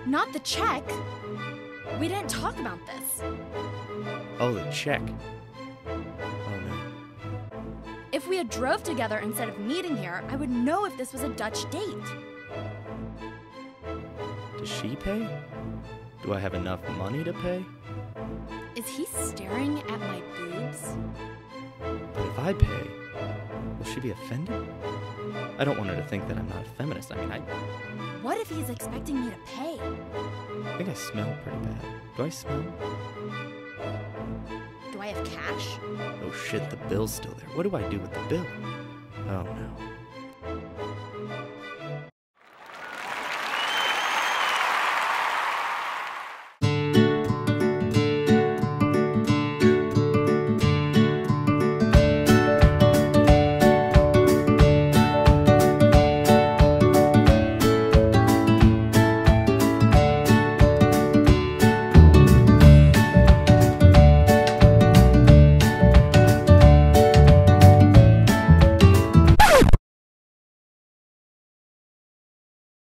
Not the check. We didn't talk about this. Oh, the check. Oh no. If we had drove together instead of meeting here, I would know if this was a Dutch date. Does she pay? Do I have enough money to pay? Is he staring at my boobs? But if I pay, will she be offended? I don't want her to think that I'm not a feminist. I mean, What if he's expecting me to pay? I think I smell pretty bad. Do I smell? Do I have cash? Oh shit, the bill's still there. What do I do with the bill? Oh no.